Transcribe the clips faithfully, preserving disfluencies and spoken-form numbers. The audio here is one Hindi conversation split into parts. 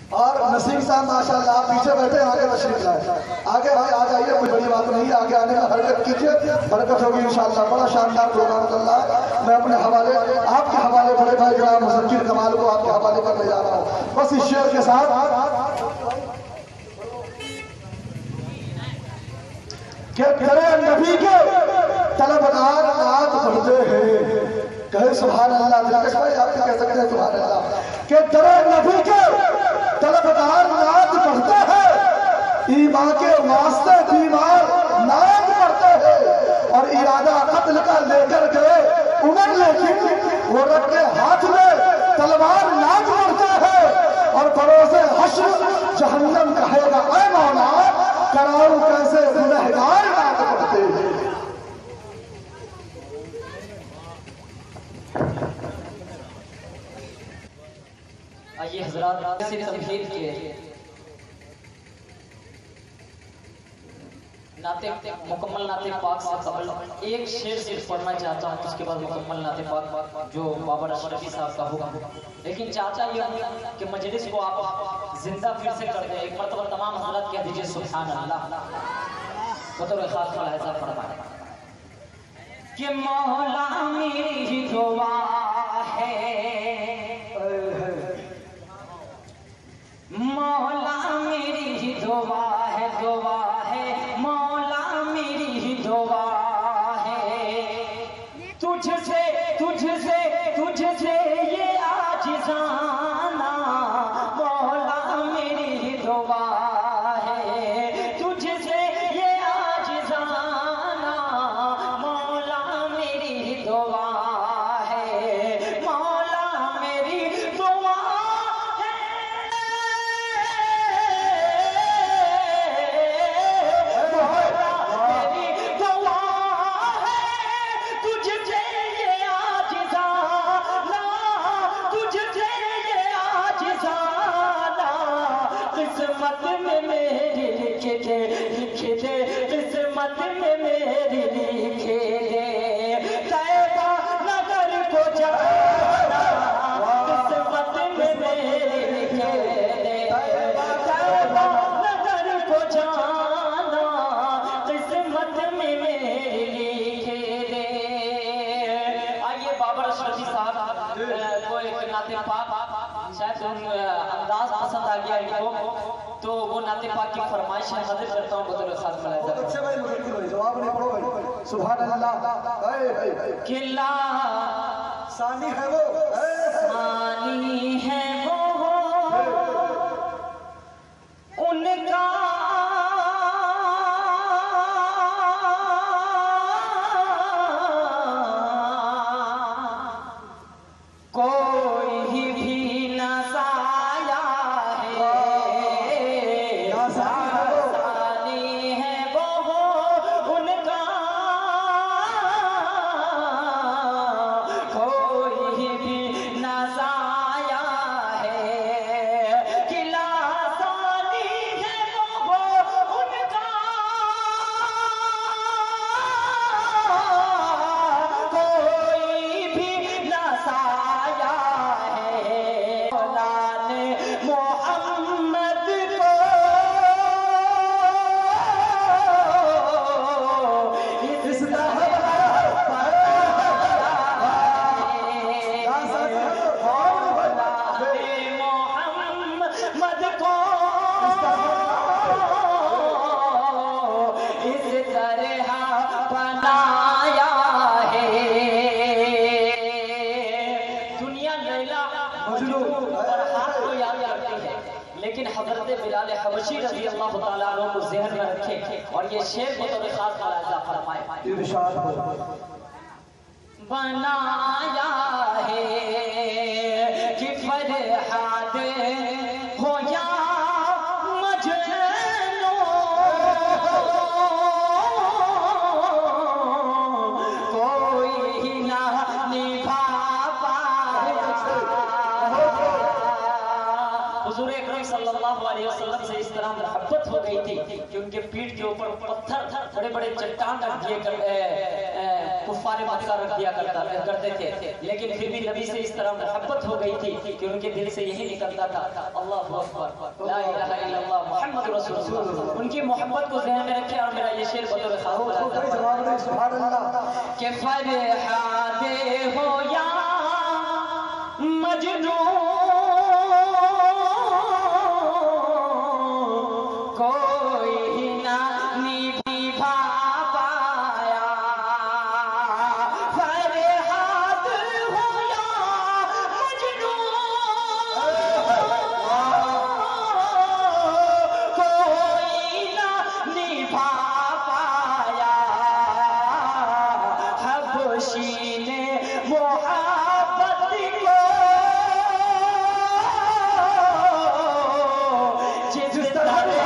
और नसीम साहब माशाल्लाह आप पीछे बैठे, आगे तशरीफ लाए, आगे भाई आ जाइए, कोई बड़ी बात नहीं है, आगे आने का हरकत कीजिए, बरकत होगी इंशाअल्लाह। बड़ा शानदार प्रोग्राम चल रहा है। मैं अपने हवाले आपके हवाले बड़े भाई जनाब मुज़क्किर कमाल को आपके हवाले करने जा रहा हूँ। बस इस शेर के साथ के तेरे नबी के तलबगार नात पढ़ते हैं, कहे सुभान अल्लाह। दिलकश भाई आप कह सकते हैं सुभान अल्लाह। के तेरे नबी के तलबगार नात पढ़ते हैं, ईमान के वास्ते बीमार नात पढ़ते हैं, और इरादा कत्ल का लेकर गए उमर, लेकिन वो रब के हाथ में तलवार नात पढ़ते हैं, और परोसे हश्र जहन्नम कहेगा ऐ मौला कराऊं कैसे गुनहगार नात पढ़ते हैं। आइए हजरात से तमहीद के नाते मुकम्मल नाते पाक से कबल एक शेर सिर्फ पढ़ना चाहता हूँ, उसके बाद मुकम्मल नाते पाक जो बाबर अशरफी साहब का होगा। लेकिन चाहता ये हूँ कि मजलिस को आप जिंदा फिर से कर दें। एक मरतबा तमाम हजरात कह दीजिए सुभान अल्लाह। बतौर खास मुलाहिज़ा फरमाएं कि मौला मेरी दुआ है, मौला मेरी दुआ है, दुआ है मौला मेरी दुआ है, तुझसे तुझसे तुझसे ये आजिज़ाना मौला मेरी दुआ है, तुझसे ये आजिज़ाना मौला मेरी दुआ है, मौला मेरी दुआ किस्मत में मेरी लिखे दे, लिखे दे किस्मत में मेरी लिखे दे, तैबा नगर को जाना किस्मत में मेरी लिखे दे, तैबा नगर को जाना किस्मत में मेरी लिखे दे। आइए बाबर अशरफी साहब को एक नाते पाक शायद अंदाज पसंद आ गया इनको, तो वो नाते पाक की फरमाइश है हाजिर करता हूँ बतौर खास मुलाहिज़ा। बहुत अच्छे भाई मुज़क्किर भाई, जवाब नहीं पढ़ो भाई, सुभान अल्लाह। किला सानी है वो, सानी है वो उनका कोई भी न साया है, सानी है वो उनका कोई भी न साया है, किला सानी है वो उनका कोई भी न साया है, मौलाने मोहम्मद को इस तरह मोहम्मद को इस तरह बनाया है। दुनिया लैला मजनू और हाथ को याद करती है, लेकिन हजरत बिलाल हबशी रज़ी अल्लाह तआला अन्हु को ज़हन में रखे और ये शेर को तो खास मुलाहिज़ा फरमाए। इरशाद हो बनाया है कि फरहाद हो या मजनू, कोई ना निभा पाया। हुजूर अकरम सल्लल्लाहु अलैहि वसल्लम से इस तरह मोहब्बत हो गई थी कि उनके पीठ के ऊपर पत्थर बड़े बड़े चट्टान रख दिए कुफ्फार मक्का रख दिया करता करते थे, लेकिन फिर भी नबी से इस तरह मोहब्बत हो गई थी कि उनके दिल से यही निकलता था, अल्लाहु अकबर, ला इलाहा इल्लल्लाह मुहम्मद रसूलुल्लाह। उनकी मोहब्बत को ज़हन में रखें और मेरा ये शेर बतौर खास के फरहादे हो या मजनू कोई ना निभा पाया, फरहाद हो या मजनू कोई ना निभा पाया, हबशी ने मोहब्बत को जिस तरह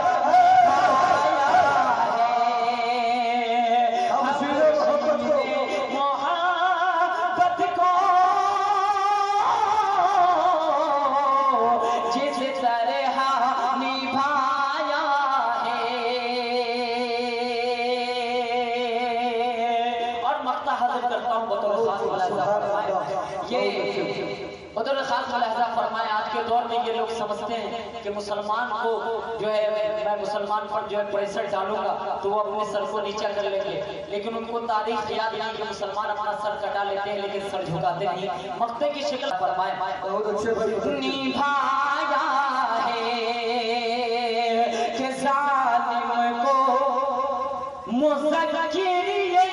फरमाए। आज के दौर में ये लोग समझते हैं कि मुसलमान को जो है मैं मुसलमान पर जो है प्रेशर डालूंगा तो वो अपने सर को नीचा कर लेंगे, लेकिन उनको तारीख याद नहीं कि मुसलमान अपना सर कटा लेते हैं लेकिन सर झुकाते नहीं। मक्ते की शक्ल फरमाए निभाया है कि जालिम को मुज़क्किर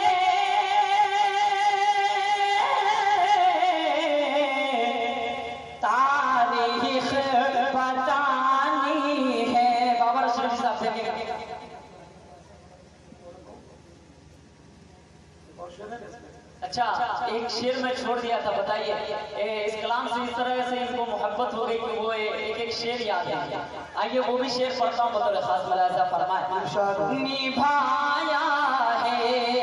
अच्छा एक शेर में छोड़ दिया था, बताइए इस कलाम से इस तरह से इनको मोहब्बत हो गई कि वो एक एक शेर याद है। आइए वो भी शेर पढ़ता हूँ बतौर खास मुलाहिज़ा फरमाए निभाया है।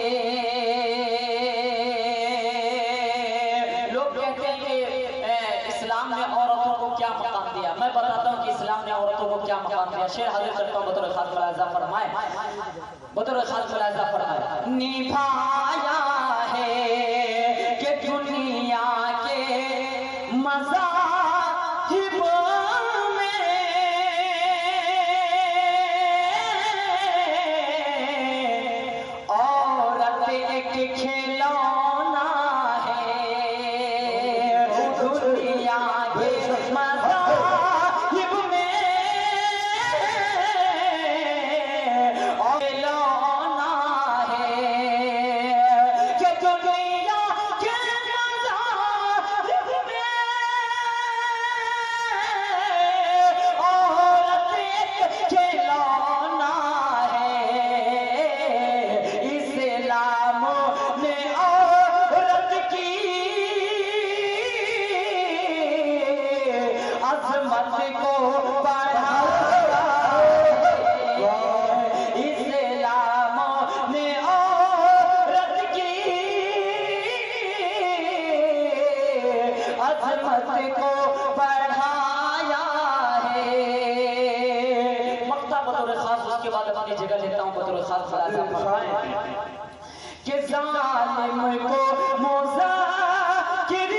लोग कहते हैं कि इस्लाम ने औरतों को क्या मकाम दिया, मैं बताता हूँ कि इस्लाम ने औरतों को क्या मकाम दिया। शेर हाजिर करता हूँ बतौर खास मुलाहिज़ा फरमाए बतौर खास मुलाहिज़ा फरमाए निभाया है कि दुनिया के मज़ाहिब में औरत एक खिलौना है, दुनिया के मज़ाहिब में खिलौना है कि दुनिया के मज़ाहिब में औरत एक खिलौना है। इस्लाम ने औरत की अज़मत को बढ़ाया, इस्लाम ने औरत की अज़मत को बढ़ाया है। मक्ता बतौर खास, उसके बाद अपनी जगह लेता हूँ बतौर खास मुलाहिज़ा फरमाए कि जालिम को मुज़क्किर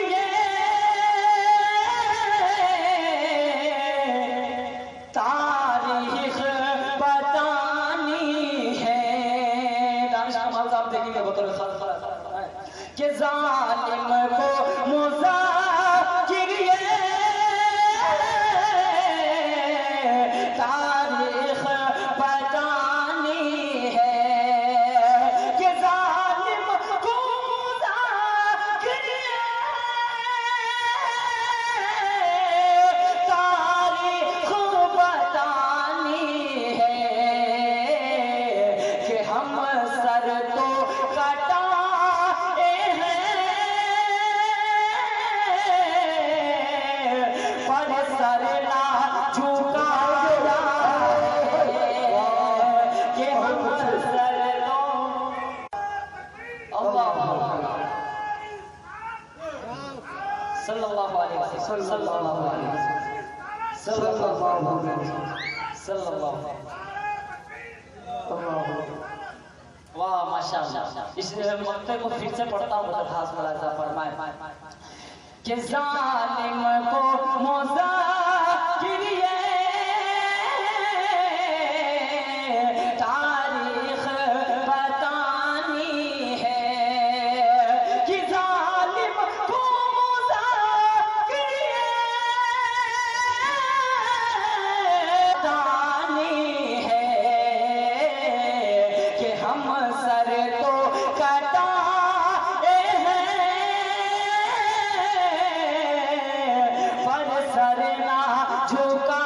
तारीख बतानी है। दानिश कमाल साहब देखेंगे बतौर खास कि जालिम को मुज़क्किर तारीख बतानी है कि जालिम को मुज़क्किर तारीख बतानी है कि हम सर तो कटाए हैं पर सर ना झुकाया है कि हम सर तो अल्लाह सल्लल्लाहु अलैहि वसल्लम सल्लल्लाहु अलैहि वसल्लम सल्लल्लाहु अलैहि वसल्लम सल्लल्लाहु वाह माशाअल्लाह। इस मक्ते को फिर से पढ़ता हूँ तो खास मुलाजा फरमाए कि जालिम को मौजा गिरिए तारीख बतानी है कि जालिम को मौजा गिरिए बतानी है कि हम सर तो कटाए हैं पर सर ना झुका